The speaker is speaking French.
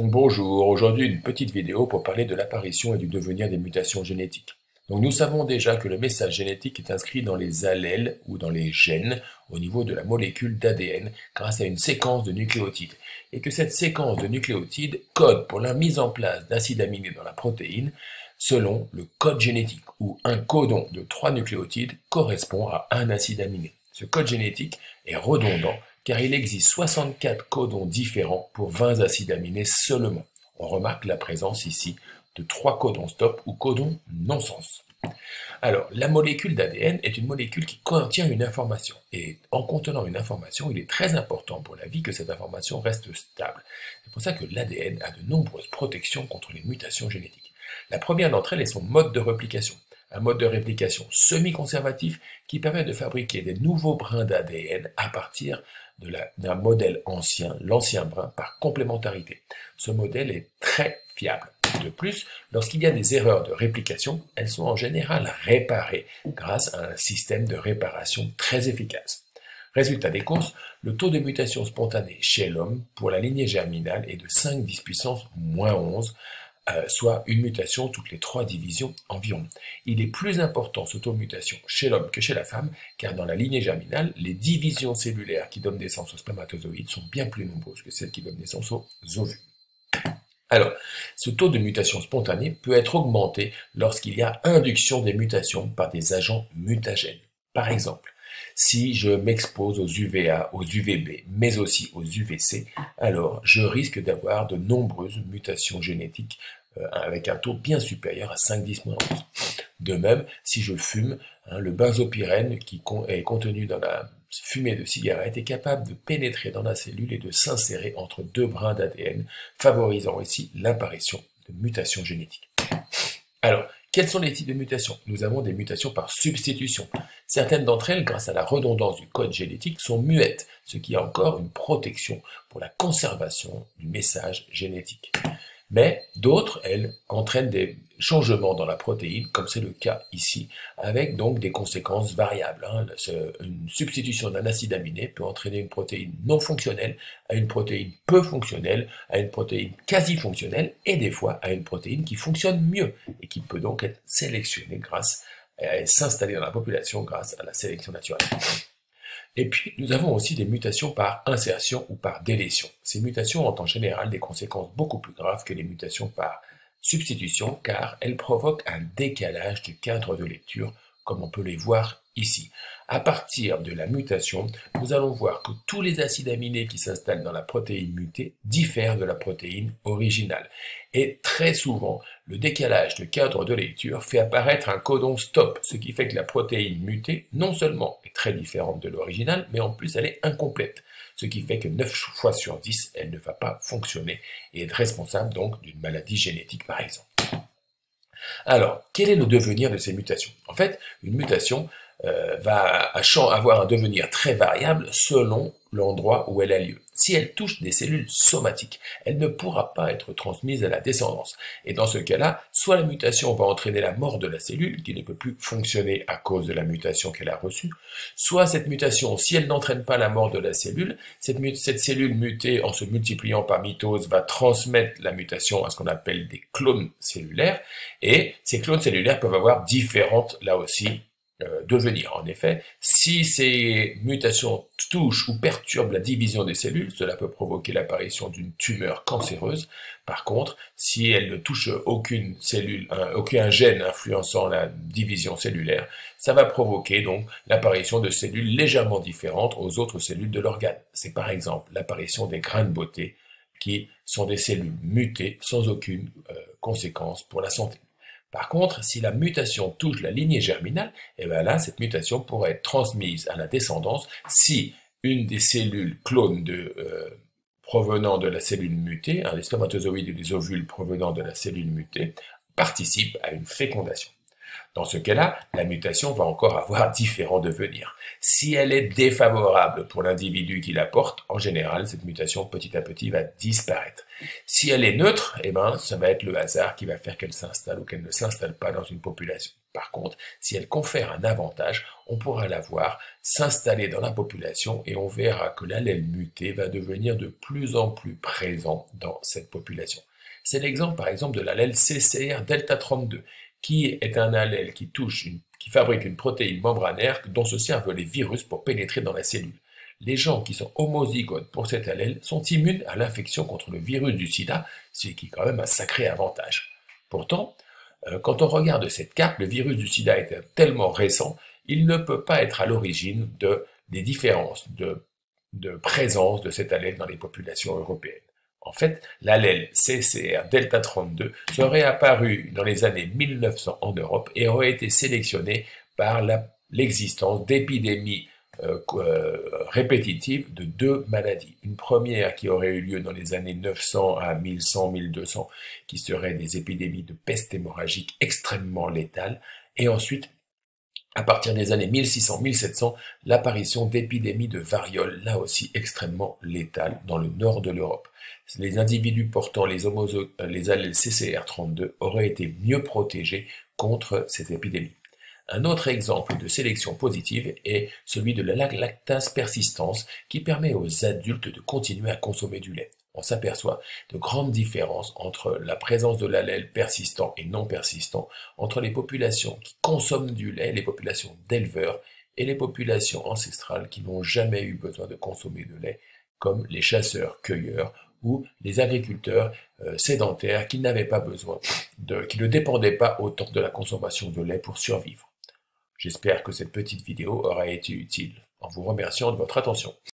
Bonjour, aujourd'hui une petite vidéo pour parler de l'apparition et du devenir des mutations génétiques. Donc nous savons déjà que le message génétique est inscrit dans les allèles ou dans les gènes au niveau de la molécule d'ADN grâce à une séquence de nucléotides et que cette séquence de nucléotides code pour la mise en place d'acides aminés dans la protéine selon le code génétique où un codon de 3 nucléotides correspond à un acide aminé. Ce code génétique est redondant car il existe 64 codons différents pour 20 acides aminés seulement. On remarque la présence ici de 3 codons stop ou codons non-sens. Alors, la molécule d'ADN est une molécule qui contient une information. Et en contenant une information, il est très important pour la vie que cette information reste stable. C'est pour ça que l'ADN a de nombreuses protections contre les mutations génétiques. La première d'entre elles est son mode de réplication. Un mode de réplication semi-conservatif qui permet de fabriquer des nouveaux brins d'ADN à partir d'un modèle ancien, l'ancien brin, par complémentarité. Ce modèle est très fiable. De plus, lorsqu'il y a des erreurs de réplication, elles sont en général réparées grâce à un système de réparation très efficace. Résultat des courses, le taux de mutation spontanée chez l'homme pour la lignée germinale est de 5-10 puissance moins 11, soit une mutation toutes les 3 divisions environ. Il est plus important ce taux de mutation chez l'homme que chez la femme, car dans la lignée germinale, les divisions cellulaires qui donnent naissance aux spermatozoïdes sont bien plus nombreuses que celles qui donnent naissance aux ovules. Alors, ce taux de mutation spontanée peut être augmenté lorsqu'il y a induction des mutations par des agents mutagènes. Par exemple, si je m'expose aux UVA, aux UVB, mais aussi aux UVC, alors je risque d'avoir de nombreuses mutations génétiques avec un taux bien supérieur à 5-10-11. De même, si je fume, le benzopyrène qui est contenu dans la fumée de cigarette est capable de pénétrer dans la cellule et de s'insérer entre 2 brins d'ADN, favorisant ici l'apparition de mutations génétiques. Alors, quels sont les types de mutations? Nous avons des mutations par substitution. Certaines d'entre elles, grâce à la redondance du code génétique, sont muettes, ce qui est encore une protection pour la conservation du message génétique. Mais d'autres, elles, entraînent des changements dans la protéine, comme c'est le cas ici, avec donc des conséquences variables. Une substitution d'un acide aminé peut entraîner une protéine non fonctionnelle à une protéine peu fonctionnelle, à une protéine quasi fonctionnelle, et des fois à une protéine qui fonctionne mieux, et qui peut donc être sélectionnée grâce à s'installer dans la population grâce à la sélection naturelle. Et puis, nous avons aussi des mutations par insertion ou par délétion. Ces mutations ont en général des conséquences beaucoup plus graves que les mutations par substitution, car elles provoquent un décalage du cadre de lecture, comme on peut les voir ici. À partir de la mutation, nous allons voir que tous les acides aminés qui s'installent dans la protéine mutée diffèrent de la protéine originale. Et très souvent, le décalage de cadre de lecture fait apparaître un codon stop, ce qui fait que la protéine mutée, non seulement est très différente de l'original, mais en plus elle est incomplète. Ce qui fait que 9 fois sur 10, elle ne va pas fonctionner et être responsable donc d'une maladie génétique par exemple. Alors, quel est le devenir de ces mutations? En fait, une mutation va avoir un devenir très variable selon l'endroit où elle a lieu. Si elle touche des cellules somatiques, elle ne pourra pas être transmise à la descendance. Et dans ce cas-là, soit la mutation va entraîner la mort de la cellule, qui ne peut plus fonctionner à cause de la mutation qu'elle a reçue, soit cette mutation, si elle n'entraîne pas la mort de la cellule, cette cellule mutée, en se multipliant par mitose, va transmettre la mutation à ce qu'on appelle des clones cellulaires, et ces clones cellulaires peuvent avoir différentes, là aussi, devenir. En effet, si ces mutations touchent ou perturbent la division des cellules, cela peut provoquer l'apparition d'une tumeur cancéreuse. Par contre, si elles ne touchent aucune cellule, aucun gène influençant la division cellulaire, ça va provoquer donc l'apparition de cellules légèrement différentes aux autres cellules de l'organe. C'est par exemple l'apparition des grains de beauté qui sont des cellules mutées sans aucune conséquence pour la santé. Par contre, si la mutation touche la lignée germinale, et bien là, cette mutation pourrait être transmise à la descendance si une des cellules clones provenant de la cellule mutée, les spermatozoïdes et les ovules provenant de la cellule mutée, participent à une fécondation. Dans ce cas-là, la mutation va encore avoir différents devenirs. Si elle est défavorable pour l'individu qui la porte, en général, cette mutation petit à petit va disparaître. Si elle est neutre, eh ben, ça va être le hasard qui va faire qu'elle s'installe ou qu'elle ne s'installe pas dans une population. Par contre, si elle confère un avantage, on pourra la voir s'installer dans la population et on verra que l'allèle muté va devenir de plus en plus présent dans cette population. C'est l'exemple par exemple de l'allèle CCR delta 32, qui est un allèle qui fabrique une protéine membranaire dont se servent les virus pour pénétrer dans la cellule. Les gens qui sont homozygotes pour cet allèle sont immunes à l'infection contre le virus du sida, ce qui est quand même un sacré avantage. Pourtant, quand on regarde cette carte, le virus du sida est tellement récent, il ne peut pas être à l'origine des différences de présence de cet allèle dans les populations européennes. En fait, l'allèle CCR delta 32 serait apparu dans les années 1900 en Europe et aurait été sélectionné par l'existence d'épidémies répétitives de deux maladies. Une première qui aurait eu lieu dans les années 900 à 1100-1200, qui seraient des épidémies de peste hémorragique extrêmement létales, et ensuite, à partir des années 1600-1700, l'apparition d'épidémies de variole, là aussi extrêmement létales, dans le nord de l'Europe. Les individus portant les allèles CCR32 auraient été mieux protégés contre ces épidémies. Un autre exemple de sélection positive est celui de la lactase persistance qui permet aux adultes de continuer à consommer du lait. On s'aperçoit de grandes différences entre la présence de l'allèle persistant et non persistant, entre les populations qui consomment du lait, les populations d'éleveurs et les populations ancestrales qui n'ont jamais eu besoin de consommer de lait, comme les chasseurs-cueilleurs ou les agriculteurs sédentaires qui n'avaient pas besoin qui ne dépendaient pas autant de la consommation de lait pour survivre. J'espère que cette petite vidéo aura été utile, en vous remerciant de votre attention.